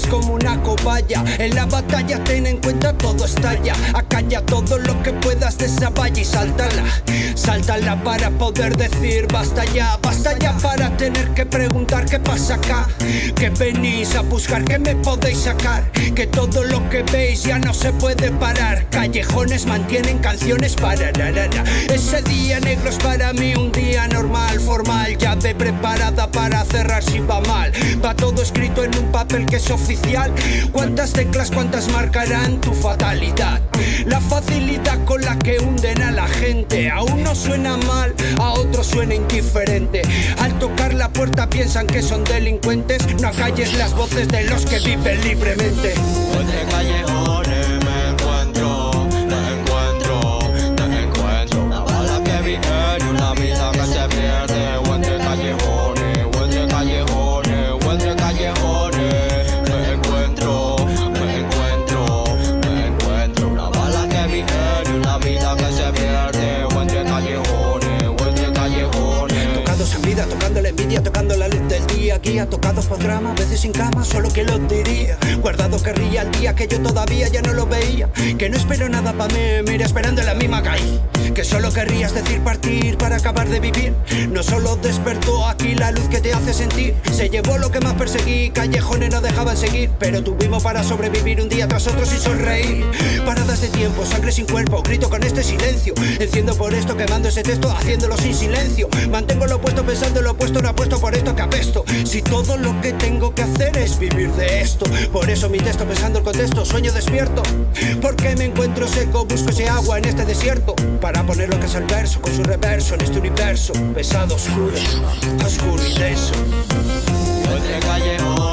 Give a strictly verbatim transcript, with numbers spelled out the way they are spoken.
eres como una cobaya. En la batalla ten en cuenta todo estalla. Acalla todo lo que puedas de esa valla y sáltala. Sáltala para poder decir basta ya. Basta ya para tener que preguntar qué pasa acá. Que venís a buscar, que me podéis sacar. Que todo lo que veis ya no se puede parar. Callejones mantienen canciones para la, la, la. Ese día negro es para mí un día normal, formal. Llave preparada para cerrar si va mal. Va todo escrito en un papel que es oficial. Cuántas teclas, cuántas marcarán tu fatalidad. La facilidad con la que hunden a la gente. A uno suena mal, a otro suena indiferente. Al tocar la puerta piensan que son delincuentes. No acalles las voces de los que viven libremente. Entre callejones me encuentro, me encuentro, me encuentro. Una bala que viene y una vida que se pierde. O entre callejones, o entre callejones, o entre callejones. Me encuentro, me encuentro, me encuentro. Una bala que viene y una vida que se pierde. O entre callejones, o entre callejones. Tocados en vida, tocando la envidia, tocando la luz del día. Guía, tocados por drama, a veces sin cama, solo que lo diría. Guardado que ría el día que yo todavía ya no lo veía. Que no espero nada pa' mí, mira, esperando en la misma calle. Que solo querrías decir partir para acabar de vivir. No solo despertó aquí la luz que te hace sentir. Se llevó lo que más perseguí, callejones no dejaban seguir. Pero tuvimos para sobrevivir un día tras otro sin sonreír. Paradas de tiempo, sangre sin cuerpo, grito con este silencio. Enciendo por esto, quemando ese texto, haciéndolo sin silencio. Mantengo lo opuesto pensando lo opuesto, no apuesto por esto que apesto. Si todo lo que tengo que hacer es vivir de esto. Por eso mi texto pensando el contexto, sueño despierto. Porque me encuentro seco, busco ese agua en este desierto. Para poner lo que es el verso, con su reverso en este universo. Pesado, oscuro, oscuro y denso. Entre callejones